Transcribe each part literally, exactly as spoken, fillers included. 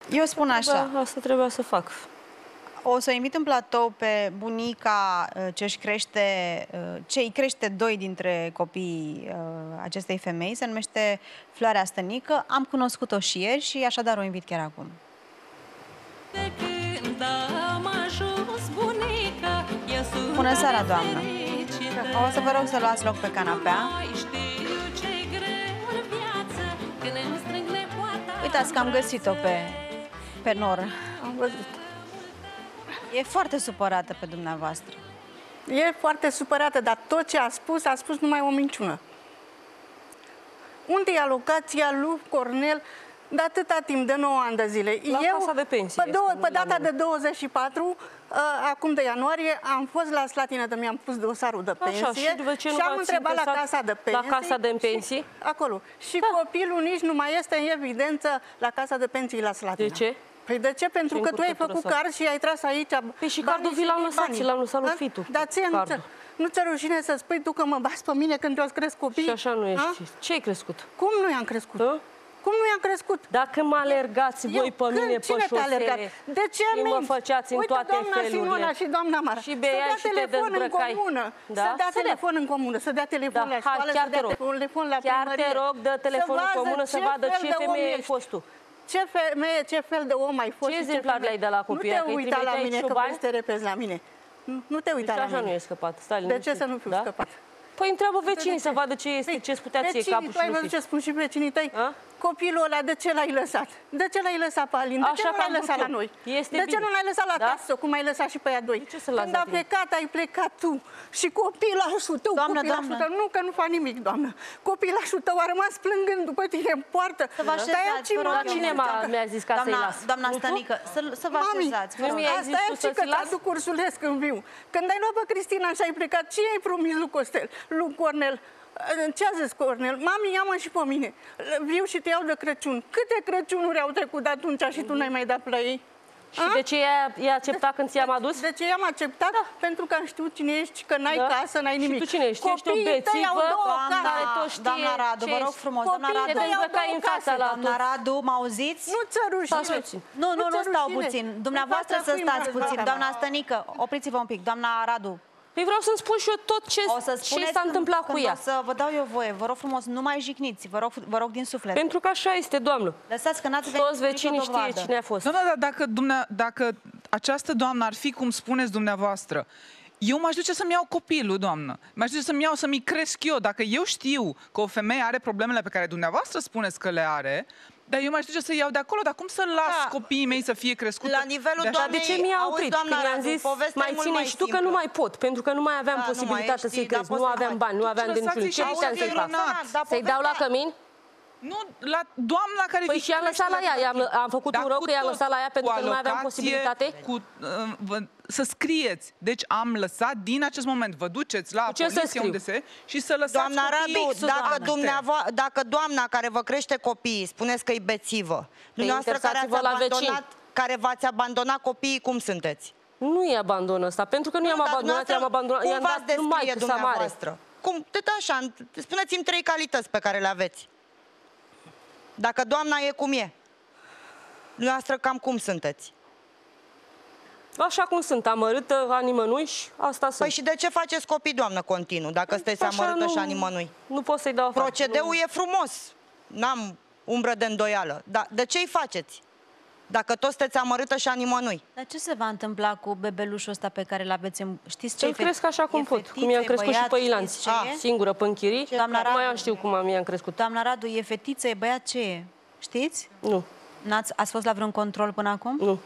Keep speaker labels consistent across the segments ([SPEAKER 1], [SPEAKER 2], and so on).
[SPEAKER 1] Eu spun așa.
[SPEAKER 2] Da, asta trebuia să fac.
[SPEAKER 1] O să invit în platou pe bunica ce își crește, ce îi crește doi dintre copiii acestei femei, se numește Floarea Stănică. Am cunoscut-o și ieri și așadar o invit chiar acum. Bună seara, doamnă! O să vă rog să luați loc pe canapea. Uitați că am găsit-o pe, pe Nora.
[SPEAKER 3] Am văzut.
[SPEAKER 1] E foarte supărată pe dumneavoastră.
[SPEAKER 3] E foarte supărată, dar tot ce a spus, a spus numai o minciună. Unde e alocația lui Cornel de atâta timp, de nouă ani de zile?
[SPEAKER 2] La
[SPEAKER 3] Eu,
[SPEAKER 2] casa de pensii.
[SPEAKER 3] Pe, două, pe data de douăzeci și patru, uh, acum de ianuarie, am fost la Slatina de mi-am pus dosarul de pensie.
[SPEAKER 2] Așa, și, de ce nu
[SPEAKER 3] și am întrebat la casa de pensii.
[SPEAKER 2] La casa de pensii?
[SPEAKER 3] Și, acolo. Și da. Copilul nici nu mai este în evidență la casa de pensii la Slatina.
[SPEAKER 2] De ce?
[SPEAKER 3] Păi de ce? Pentru că tu ai făcut card și ai tras aici.
[SPEAKER 2] Păi și cardul vi l-am lăsat, ți l-am lăsat lui Fitu.
[SPEAKER 3] Dar ție nu, nu ți-e rușine să spui tu că mă bați pe mine când eu-ți cresc copii?
[SPEAKER 2] Și așa nu ești. Ce ai crescut?
[SPEAKER 3] Cum nu i-am crescut? A? Cum nu i-am crescut?
[SPEAKER 2] Dacă mă alergați eu, voi pe când, mine pe șosele
[SPEAKER 3] de ce
[SPEAKER 2] și mă făceați în
[SPEAKER 3] uite,
[SPEAKER 2] toate
[SPEAKER 3] doamna
[SPEAKER 2] felurile.
[SPEAKER 3] Simona și doamna Mara,
[SPEAKER 2] și beai și te dezbrăcai.
[SPEAKER 3] Da? Să dea telefon în comună, să dea telefon
[SPEAKER 2] da,
[SPEAKER 3] la școală,
[SPEAKER 2] hai,
[SPEAKER 3] să dea telefon la
[SPEAKER 2] chiar
[SPEAKER 3] primărie.
[SPEAKER 2] te rog, dă telefon în comună să vadă ce femeie ai fost tu.
[SPEAKER 3] Ce femeie, ce fel de om ai fost?
[SPEAKER 2] Ce exemplar le-ai de la copii?
[SPEAKER 3] Nu te uita la mine, că vrei să te repezi la mine. Nu te uita la mine.
[SPEAKER 2] Așa nu e scăpat.
[SPEAKER 3] De ce să nu fiu scăpat?
[SPEAKER 2] Păi întreabă vecinii să vadă ce este, ce-ți putea ție capul și
[SPEAKER 3] tu ai văzut ce spun și vecinii tăi? A? Copilul ăla, de ce l-ai lăsat? De ce l-ai lăsat pe Alin? De ce nu l-ai lăsat la noi? De ce nu l-ai lăsat la casă, cum ai lăsat și pe ea doi? Când a plecat, ai plecat tu. Și copilașul tău, copilașul tău, nu că nu fac nimic, doamnă. Copilașul tău a rămas plângând după tine în poartă.
[SPEAKER 1] Să vă așezați, vă rog.
[SPEAKER 2] Cine mi-a zis ca să-i las?
[SPEAKER 1] Doamna Stănică, să vă așezați.
[SPEAKER 3] Asta e și că Tadu Cursulescu în viu. Când ai luat pe Cristina și ai plecat, ce ai promis lui Costel, lui Cornel? Ce a zis Cornel? Mami, ia-mă și pe mine. Viu și te iau de Crăciun. Câte Crăciunuri au trecut de atunci și tu n-ai mai dat la ei?
[SPEAKER 2] Și a? de ce i-ai acceptat când ți-am adus?
[SPEAKER 3] De ce i-am acceptat? Da. Pentru că am știut cine ești, că n-ai da. casă, n-ai nimic.
[SPEAKER 2] Și tu cine ești? Ești o bețivă care tot știe.
[SPEAKER 1] Doamna Radu, vă rog frumos, doamna Radu,
[SPEAKER 2] în fața la
[SPEAKER 1] doamna Radu, mă auziți?
[SPEAKER 3] Nu ți-a rușine.
[SPEAKER 1] Nu, nu, nu stau puțin. Dumneavoastră să stați puțin. Doamna Stănică, opriți-vă un pic. Doamna Radu.
[SPEAKER 2] Păi vreau să-mi spun și eu tot ce, ce s-a întâmplat cu ea.
[SPEAKER 1] O să vă dau eu voie, vă rog frumos, nu mai jigniți, vă rog, vă rog din suflet.
[SPEAKER 2] Pentru că așa este, doamnă.
[SPEAKER 1] Lăsați că n-ați venit.
[SPEAKER 2] Toți vecinii știe cine a fost.
[SPEAKER 4] Nu, da, da, dacă, dumne, dacă această doamnă ar fi cum spuneți dumneavoastră, eu m-aș duce să-mi iau copilul, doamnă. M-aș duce să-mi iau, să-mi cresc eu. Dacă eu știu că o femeie are problemele pe care dumneavoastră spuneți că le are, dar eu m-aș duce să iau de acolo, dar cum să las da. copiii mei să fie crescuți?
[SPEAKER 1] La nivelul
[SPEAKER 2] de doamnei, de ce mi-a oprit? Când mi-am zis, mai ține și tu că nu mai pot, pentru că nu mai aveam da, posibilitate să-i cresc, nu aveam bani, nu aveam de niciun. Ce puteam să-i fac? Să-i dau la cămin?
[SPEAKER 4] Nu, la doamna care...
[SPEAKER 2] Păi și am lăsat la ea, am, am făcut un rău că i-am lăsat la ea pentru că nu mai aveam posibilitate?
[SPEAKER 4] Cu, uh, să scrieți. Deci am lăsat din acest moment, vă duceți la poliție unde se și să lăsați
[SPEAKER 5] doamna Radu, dacă, dumneavo- dacă doamna care vă crește copiii, spuneți că e bețivă, dumneavoastră care ați abandonat, care v-ați abandonat copiii, cum sunteți?
[SPEAKER 2] Nu i abandon ăsta, pentru că nu i-am abandonat, i-am abandonat, i-am dat numai cu Samare.
[SPEAKER 5] Cum? De așa, spuneți-mi trei calități pe care le aveți. Dacă doamna e cum e, dumneavoastră cam cum sunteți?
[SPEAKER 2] Așa cum sunt, amărâtă, animănui și asta sunt.
[SPEAKER 5] Păi și de ce faceți copii, doamnă, continuu, dacă sunteți amărâtă și animănui?
[SPEAKER 2] Nu pot să-i dau afară.
[SPEAKER 5] Procedeul e frumos, n-am umbră de îndoială, dar de ce îi faceți? Dacă toți sunteți amărâtă și animănui.
[SPEAKER 1] Dar ce se va întâmpla cu bebelușul ăsta pe care l-aveți în... Știți ce?
[SPEAKER 2] Îl cresc așa cum pot, cum i-am crescut și pe Ilanț. Singură, pe închirii. Mai am știu cum am i-am crescut.
[SPEAKER 1] Doamna Radu, e fetiță, e băiat, ce e? Știți?
[SPEAKER 2] Nu.
[SPEAKER 1] N-ați, ați fost la vreun control până acum?
[SPEAKER 2] Nu.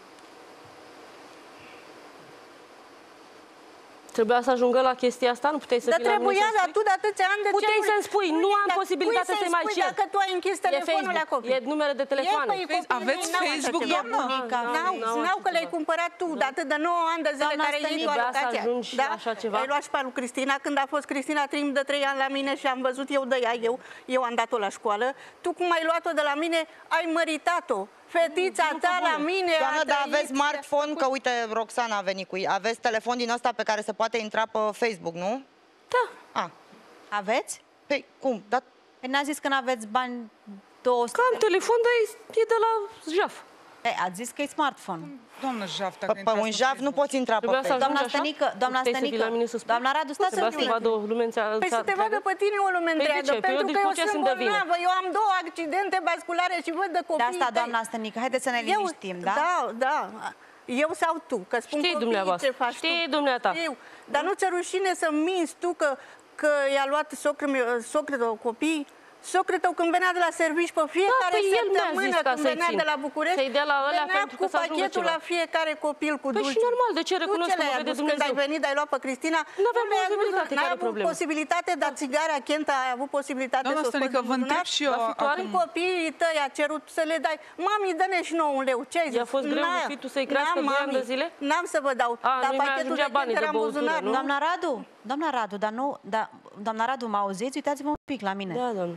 [SPEAKER 2] Trebuia să ajungă la chestia asta? Nu puteai să
[SPEAKER 3] vii la mine să spui? Dar trebuia, dar tu de atâția ani de ce...
[SPEAKER 2] Puteai să-mi spui, nu am posibilitate să-i mai cer.
[SPEAKER 3] Dacă tu ai închis telefonul la copii.
[SPEAKER 2] E numere de telefoane.
[SPEAKER 4] Aveți Facebook, doamnă?
[SPEAKER 3] N-au că le-ai cumpărat tu, de atât de nouă ani de zile care ai zis tu alocația. Ai luat și pe lui Cristina, când a fost Cristina timp de trei ani la mine și am văzut eu de ea, eu, eu am dat-o la școală. Tu cum ai luat-o de la mine, ai măritat-o. Fetița ta la mine.
[SPEAKER 5] Doamnă, dar aveți smartphone, că uite, Roxana a venit cu ei. Aveți telefon din ăsta pe care se poate intra pe Facebook, nu?
[SPEAKER 2] Da.
[SPEAKER 5] A.
[SPEAKER 1] Aveți?
[SPEAKER 5] Păi, cum?
[SPEAKER 1] Păi n-a zis că n-aveți bani două sute.
[SPEAKER 2] Că am telefon, dar e de la Jaf.
[SPEAKER 1] E, ați zis că e smartphone.
[SPEAKER 4] Doamnă Jaf, dacă
[SPEAKER 5] pe un Jaf nu poți intra pe Facebook.
[SPEAKER 1] Doamna Stănică, doamna Stănică, doamna Radu, stați un pic.
[SPEAKER 3] Păi să te vadă pe tine o lume întreagă, pentru că eu sunt bolnavă, eu am două accidente vasculare și văd de copii.
[SPEAKER 1] De asta, doamna Stănică, haideți să ne liniștim, da?
[SPEAKER 3] Da, da. Eu sau tu, că spun copiii ce faci tu.
[SPEAKER 2] Știi dumneata.
[SPEAKER 3] Dar nu ți-e rușine să minți tu că că i-a luat socrul copii? Socrul tău când venea de la servici pe fiecare
[SPEAKER 2] da,
[SPEAKER 3] săptămână, când venea de la București, venea cu pachetul la fiecare copil cu dulce.
[SPEAKER 2] Păi și normal, de ce recunosc că mă vede Dumnezeu?
[SPEAKER 3] Când ai venit, ai luat pe Cristina,
[SPEAKER 2] nu aveam posibilitate,
[SPEAKER 3] care e problema? posibilitate, dar țigarea Chenta ai avut posibilitate să o scoți
[SPEAKER 4] vă întreb și eu
[SPEAKER 3] acum. Copiii tăi a cerut să le dai. Mami, dă-ne și nouă un leu. Ce ai zis?
[SPEAKER 2] I-a fost greu fi tu să-i crească doi ani de zile?
[SPEAKER 3] N-am să vă dau. Dar pachetul de Chenta era în buzunar.
[SPEAKER 1] Doamna Radu, doamna Radu, dar nu, doamna Radu, mă auziți? Uitați-vă un pic la mine.
[SPEAKER 2] Da, doamnă.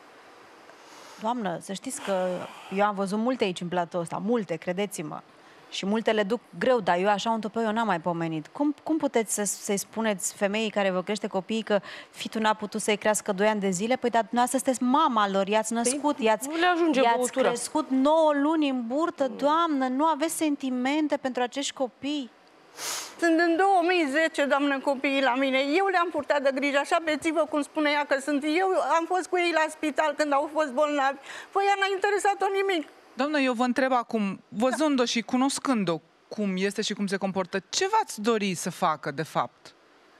[SPEAKER 1] Doamnă, să știți că eu am văzut multe aici în platou ăsta, multe, credeți-mă. Și multe le duc greu, dar eu așa un topeu eu n-am mai pomenit. Cum, cum puteți să, să-i spuneți femeii care vă crește copiii că fitul n-a putut să-i crească doi ani de zile? Păi, dar dumneavoastră sunteți mama lor, i-ați născut, păi, i-ați crescut nouă luni în burtă, doamnă, nu aveți sentimente pentru acești copii?
[SPEAKER 3] Sunt în două mii zece, doamnă, copiii la mine. Eu le-am purtat de grijă, așa bețivă cum spune ea că sunt. Eu am fost cu ei la spital când au fost bolnavi. Păi ea n-a interesat-o nimic.
[SPEAKER 4] Doamnă, eu vă întreb acum, văzând-o și cunoscând-o cum este și cum se comportă, ce v-ați dori să facă, de fapt?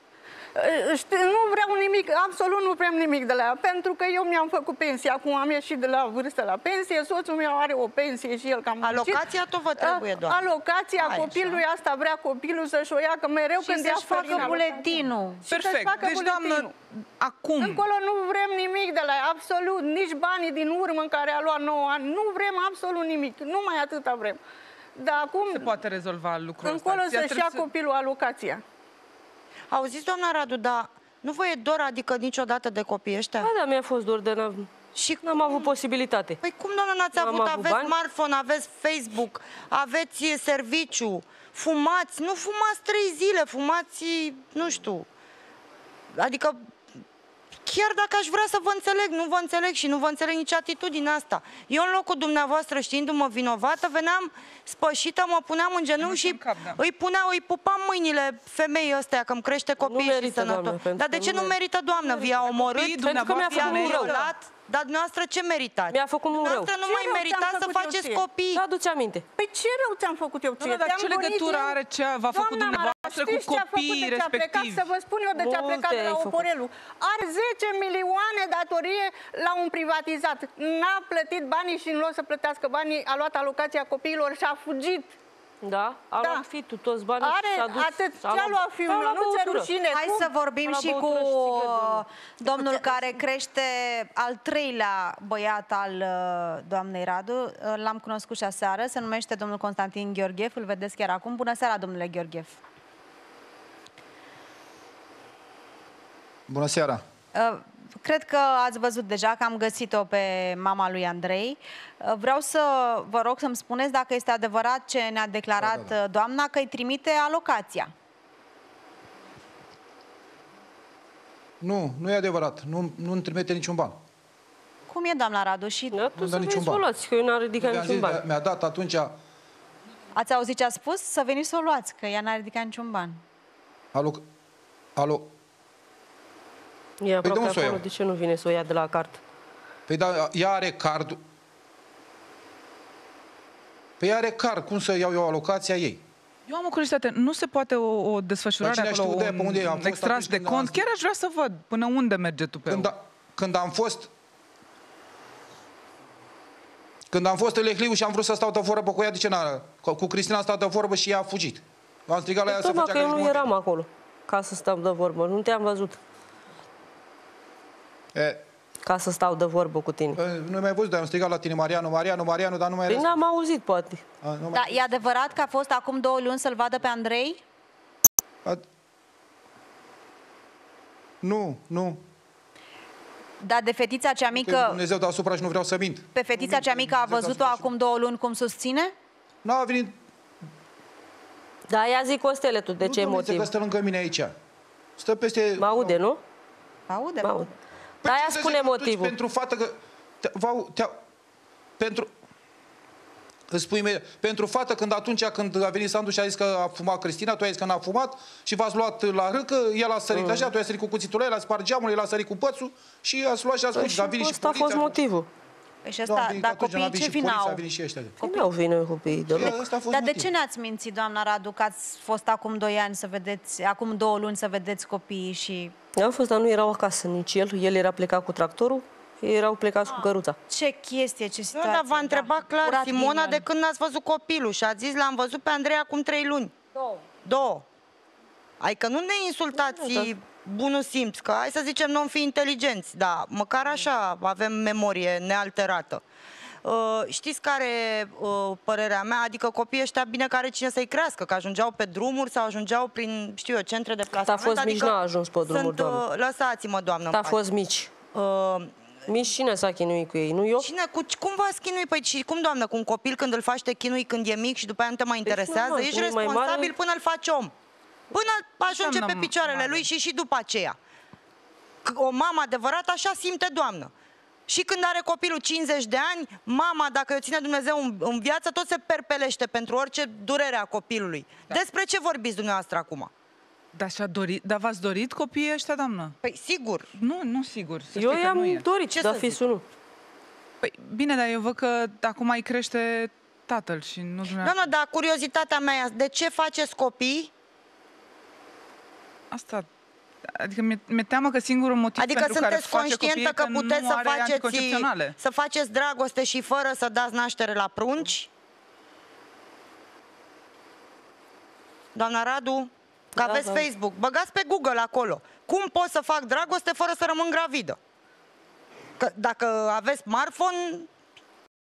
[SPEAKER 3] Nu vreau nimic, absolut nu vreau nimic de la ea, pentru că eu mi-am făcut pensie, acum am ieșit de la vârstă la pensie, soțul meu are o pensie și el cam muncit.
[SPEAKER 5] Alocația tot vă trebuie, doamne.
[SPEAKER 3] Alocația Hai, copilului, așa. Asta vrea copilul să-și o ia, că mereu
[SPEAKER 1] și
[SPEAKER 3] când ia
[SPEAKER 1] facă buletinul.
[SPEAKER 4] Perfect, deci buletinul. Doamnă, acum...
[SPEAKER 3] Încolo nu vrem nimic de la ea, absolut, nici banii din urmă în care a luat nouă ani, nu vrem absolut nimic, numai atâta vrem. Dar acum...
[SPEAKER 4] Se poate rezolva lucrul ăsta.
[SPEAKER 3] Încolo să-și ia copilul alocația.
[SPEAKER 5] Auziți, doamna Radu, dar nu vă e dor, adică niciodată de copii ăștia?
[SPEAKER 2] Da, da, mi-a fost dor, de n-am și... n-am avut posibilitate.
[SPEAKER 5] Păi cum, doamna, n-ați avut? avut? Aveți bani? Smartphone, aveți Facebook, aveți serviciu, fumați, nu fumați trei zile, fumați, nu știu, adică... Chiar dacă aș vrea să vă înțeleg, nu vă înțeleg și nu vă înțeleg nici atitudinea asta. Eu în locul dumneavoastră, știindu-mă vinovată, veneam spășită, mă puneam în genunchi și cap, da. îi puneau, îi pupam mâinile femeii ăstea, că îmi crește copii și sănătos. Dar de ce nu merită, doamnă? Vi-a omorât?
[SPEAKER 2] Pentru că mi-a făcut un rău.
[SPEAKER 5] Dar dumneavoastră ce meritați?
[SPEAKER 2] Mi-a făcut un rău.
[SPEAKER 5] Dumneavoastră nu mai meritați să faceți copii.
[SPEAKER 2] Da, aduți aminte.
[SPEAKER 3] Păi ce rău ți-am făcut eu ție?
[SPEAKER 4] Dar ce legătură are ce v-a făcut dumneavoastră cu copiii respectivi?
[SPEAKER 3] Să vă spun eu de ce a plecat de la Oporelu. Are zece milioane datorie la un privatizat. N-a plătit banii și în loc să plătească banii, a luat alocația copiilor și a fugit.
[SPEAKER 2] Da, a da. luat fitul toți banii
[SPEAKER 3] Are,
[SPEAKER 2] și s-a dus.
[SPEAKER 3] Atât, ce-a luat fiul meu, nu ți-e rușine.
[SPEAKER 1] Hai cum? să vorbim și cu domnul care crește al treilea băiat al doamnei Radu. L-am cunoscut și aseară, se numește domnul Constantin Gheorghev, îl vedeți chiar acum. Bună seara, domnule Gheorghev.
[SPEAKER 6] Bună seara.
[SPEAKER 1] Cred că ați văzut deja că am găsit-o pe mama lui Andrei. Vreau să vă rog să-mi spuneți dacă este adevărat ce ne-a declarat da, da, da. doamna, că îi trimite alocația.
[SPEAKER 6] Nu, nu e adevărat. Nu, nu-mi trimite niciun ban.
[SPEAKER 1] Cum e, doamna Radu? Și
[SPEAKER 2] da, tu să veniți să o luați, că eu n-am ridicat niciun ban.
[SPEAKER 6] Mi-a dat atunci...
[SPEAKER 1] Ați auzit ce a spus? Să veniți să o luați, că ea n-a ridicat niciun ban.
[SPEAKER 6] Alo... Alo...
[SPEAKER 2] E aproape păi de acolo, de ce nu vine să o ia de la card?
[SPEAKER 6] Păi da, ea are cardul. Păi ea are card, cum să iau eu alocația ei?
[SPEAKER 4] Eu am o curiozitate, nu se poate o, o desfășurare acolo, un, de, unde am extras de cont? Chiar aș vrea să văd până unde merge tu pe
[SPEAKER 6] când, a, când am fost... Când am fost în Lehliu și am vrut să stau de vorbă cu ea, de ce n-a... Cu Cristina am stat de vorbă și ea a fugit. Am strigat la ea să
[SPEAKER 2] făcea că eu nu eram acolo ca să stau de vorbă, nu te-am văzut.
[SPEAKER 6] E,
[SPEAKER 2] ca să stau de vorbă cu tine.
[SPEAKER 6] Nu mai văzut, dar am strigat la tine, Marianu, Marianu, Marianu, dar nu mai...
[SPEAKER 2] Păi n-am auzit, poate.
[SPEAKER 1] A, da, e adevărat că a fost acum două luni să-l vadă pe Andrei?
[SPEAKER 6] A... Nu, nu.
[SPEAKER 1] Dar de fetița cea mică...
[SPEAKER 6] Dumnezeu deasupra și nu vreau să mint.
[SPEAKER 1] Pe fetița cea mică a văzut-o acum două luni cum susține?
[SPEAKER 6] Nu a venit...
[SPEAKER 2] Da, ia zi, Costele, tu, de ce motiv?
[SPEAKER 6] Nu, că stă lângă mine aici. Stă peste...
[SPEAKER 2] Mă aude, nu?
[SPEAKER 1] Aude,
[SPEAKER 2] mă aude. Păi aia spune motivul.
[SPEAKER 6] Pentru fată că... Te, te, pentru... Îți spui, pentru fată, când atunci când a venit Sandu și a zis că a fumat Cristina, tu ai zis că n-a fumat și v-ați luat la râcă, el a sărit mm. așa, tu ai sărit cu cuțitul ăla, a spart geamul, el a sărit cu pățul și ați luat și ați spus.
[SPEAKER 2] Păi asta a fost motivul.
[SPEAKER 1] Păi și asta, dar copiii ce vină au?
[SPEAKER 2] Nu au vină copiii,
[SPEAKER 1] Dar de ce ne-ați mințit, doamna Radu, că ați fost acum doi ani să vedeți, acum două luni să vedeți copiii și...
[SPEAKER 2] Am fost, dar nu erau acasă nici el, el era plecat cu tractorul, ei erau plecați ah, cu căruța.
[SPEAKER 1] Ce chestie, ce situație.
[SPEAKER 5] Nu, dar v-a întrebat da. clar, Simona, de când n-ați văzut copilul și a zis, l-am văzut pe Andrei acum trei luni.
[SPEAKER 1] Două.
[SPEAKER 5] Două. Adică nu ne insultați da, da. bunul simț, că hai să zicem nu-mi fi inteligenți, dar măcar așa avem memorie nealterată. Uh, știți care e uh, părerea mea? Adică copiii ăștia bine care cine să-i crească, că ajungeau pe drumuri sau ajungeau prin, știu eu, centre de plasament.
[SPEAKER 2] A fost adică mici, n-a ajuns pe drumuri, doamnă.
[SPEAKER 5] Uh, lăsați-mă, doamnă.
[SPEAKER 2] A fost mici. Uh, Mici cine s-a chinuit cu ei, nu eu?
[SPEAKER 5] Cine, cu, cum v-ați chinuit? Păi și cum, doamnă, cu un copil când îl faci te chinui când e mic și după aia nu te mai interesează? Ești responsabil până îl faci om. Până ajunge pe picioarele lui și și după aceea. O mamă adevărată așa simte, doamnă. Și când are copilul cincizeci de ani, mama, dacă o ține Dumnezeu în, în viață, tot se perpelește pentru orice durere a copilului. Da. Despre ce vorbiți dumneavoastră acum?
[SPEAKER 4] Dar, dar v-ați dorit copiii ăștia, doamnă?
[SPEAKER 5] Păi, sigur.
[SPEAKER 4] Nu, nu sigur.
[SPEAKER 2] Eu i-am dorit, ce dar fisul nu.
[SPEAKER 4] Păi, bine, dar eu văd că acum îi crește tatăl și nu dumneavoastră.
[SPEAKER 5] Doamnă, dar curiozitatea mea, de ce faceți copii?
[SPEAKER 4] Asta... Adică mi-e teamă că singurul motiv
[SPEAKER 5] adică
[SPEAKER 4] pentru care
[SPEAKER 5] sunteți conștientă că, că puteți să faceți, să faceți dragoste și fără să dați naștere la prunci? Doamna Radu? Că aveți da, Facebook, băgați pe Google acolo. Cum pot să fac dragoste fără să rămân gravidă? Că dacă aveți smartphone,